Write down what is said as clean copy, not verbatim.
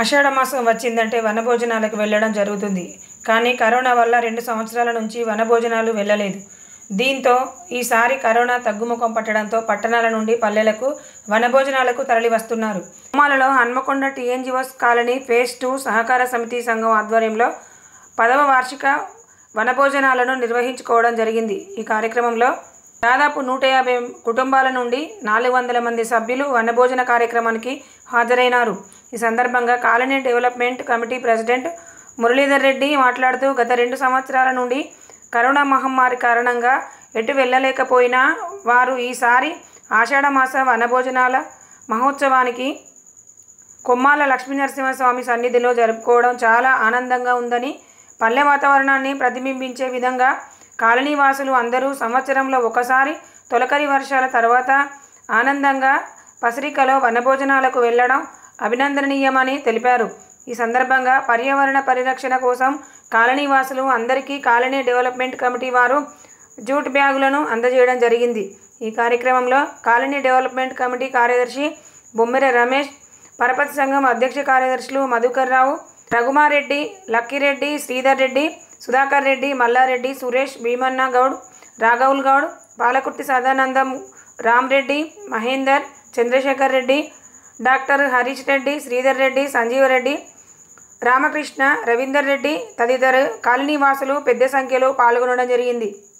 ఆషాఢ మాసం వచ్చిందంటే వనభోజనాలకు వెళ్ళడం జరుగుతుంది. కానీ కరోనా వల్ల 2 సంవత్సరాల నుంచి వనభోజనాలు వెళ్ళలేదు. దీంతో ఈసారి కరోనా తగ్గుముఖం పట్టడంతో పట్టణాల నుండి పల్లెలకు వనభోజనాలకు తరలి వస్తున్నారు. కొమ్మాలలో హన్మకొండ టీఎన్జీఓస్ కాలనీ ఫేజ్ 2 సహకార సమితి సంఘం ఆధ్వర్యంలో 10వ వార్షిక వనభోజనాలను నిర్వహించుకోవడం జరిగింది. ఈ కార్యక్రమంలో దాదాపు 150 కుటుంబాల నుండి 400 మంది సభ్యులు వనభోజన కార్యక్రమానికి హాజరైనారు. ఈ సందర్భంగా colony development committee president Muralidhar Reddy మాట్లాడుతూ గత 2 సంవత్సరాల నుండి కరోనా మహమ్మారి కారణంగా ఎటు వెళ్ళలేకపోయినా వారు ఈసారి ఆషాఢమాస వనభోజనాల మహోత్సవానికి కొమ్మాల లక్ష్మీనరసింహస్వామి సన్నిధిలో జరుపుకోవడం చాలా ఆనందంగా ఉందని, పల్లె వాతావరణాన్ని ప్రతిబింబించే విధంగా కాలనీ వాసులు అందరూ సంవత్సరంలో ఒకసారి తొలకరి వర్షాల తర్వాత ఆనందంగా పసిరికలో వనభోజనాలకు వెళ్ళడం అభినందనీయమని తెలిపారు. ఈ సందర్భంగా పర్యావరణ పరిరక్షణ కోసం కాలనీ వాసులు అందరికీ కాలనీ డెవలప్మెంట్ కమిటీ వారు జూట్ బ్యాగులను అందజేయడం జరిగింది. ఈ కార్యక్రమంలో కాలనీ డెవలప్మెంట్ కమిటీ కార్యదర్శి బొమ్మెర రమేష్, పరపతి సంఘం అధ్యక్ష కార్యదర్శులు మధుకర్ రావు, రఘుమారెడ్డి, లక్కిరెడ్డి, శ్రీధర్ రెడ్డి, సుధాకర్ రెడ్డి, మల్లారెడ్డి, సురేష్, భీమన్న గౌడ్, రాఘవుల్ గౌడ్, పాలకుర్తి సదానందం, రామ్రెడ్డి, మహేందర్, చంద్రశేఖర్ రెడ్డి, డాక్టర్ హరీష్ రెడ్డి, శ్రీధర్ రెడ్డి, సంజీవరెడ్డి, రామకృష్ణ, రవీందర్ రెడ్డి తదితర కాలనీ వాసులు పెద్ద సంఖ్యలో పాల్గొనడం జరిగింది.